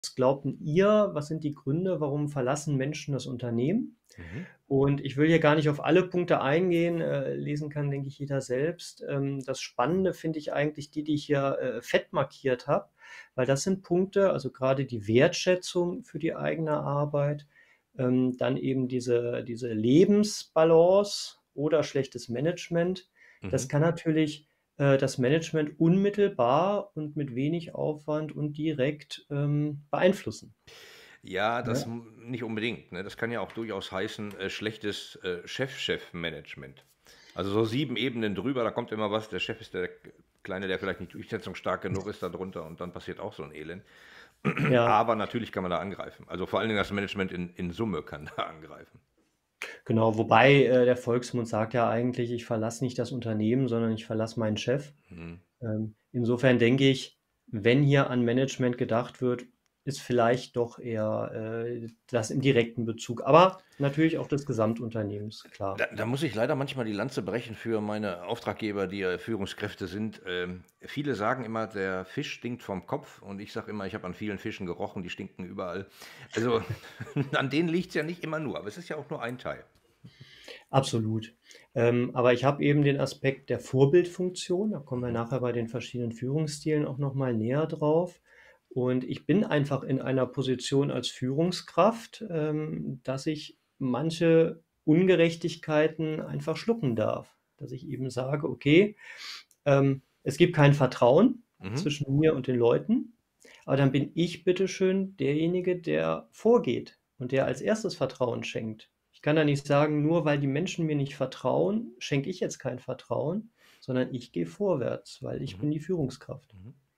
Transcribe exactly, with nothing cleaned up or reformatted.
glaubt 'n ihr, was sind die Gründe, warum verlassen Menschen das Unternehmen? Mhm. Und ich will hier gar nicht auf alle Punkte eingehen, äh, lesen kann, denke ich, jeder selbst. Ähm, das Spannende finde ich eigentlich die, die ich hier, äh, fett markiert habe, weil das sind Punkte, also grade die Wertschätzung für die eigene Arbeit, ähm, dann eben diese diese Lebensbalance oder schlechtes Management. Das Mhm. kann natürlich, äh, das Management unmittelbar und mit wenig Aufwand und direkt, ähm, beeinflussen. Ja, das Ne? m nicht unbedingt, ne? Das kann ja auch durchaus heißen, äh, schlechtes, äh, Chef-Chef-Management. Also, so sieben Ebenen drüber, da kommt immer was. Der Chef ist der K Kleine, der vielleicht nicht durchsetzungsstark genug ist da drunter und dann passiert auch so 'n Elend. Ja. Aber natürlich kann man da angreifen. Also, vor allen Dingen das Management in in Summe kann da angreifen. Genau, wobei, äh, der Volksmund sagt ja eigentlich: „Ich verlasse nicht das Unternehmen, sondern ich verlasse meinen Chef.“ Mhm. Ähm, insofern denke ich, wenn hier an Management gedacht wird, ist vielleicht doch eher, äh, das im direkten Bezug, aber natürlich auch des Gesamtunternehmens, klar. Da da muss ich leider manchmal die Lanze brechen für meine Auftraggeber, die ja Führungskräfte sind. Ähm, viele sagen immer, der Fisch stinkt vom Kopf und ich sage immer, ich habe an vielen Fischen gerochen, die stinken überall. Also, an denen liegt's ja nicht immer nur, aber es ist ja auch nur ein Teil. Absolut. Ähm, aber ich habe eben den Aspekt der Vorbildfunktion, da kommen wir Mhm. nachher bei den verschiedenen Führungsstilen auch noch mal näher drauf. Und ich bin einfach in einer Position als Führungskraft, ähm, dass ich manche Ungerechtigkeiten einfach schlucken darf. Dass ich eben sage: „Okay, ähm, es gibt kein Vertrauen Mhm. zwischen mir und den Leuten, aber dann bin ich bitte schön derjenige, der vorgeht und der als erstes Vertrauen schenkt.“ Ich kann da nicht sagen: „Nur weil die Menschen mir nicht vertrauen, schenke ich jetzt kein Vertrauen, sondern ich gehe vorwärts, weil ich Mhm. bin die Führungskraft.“ Mhm.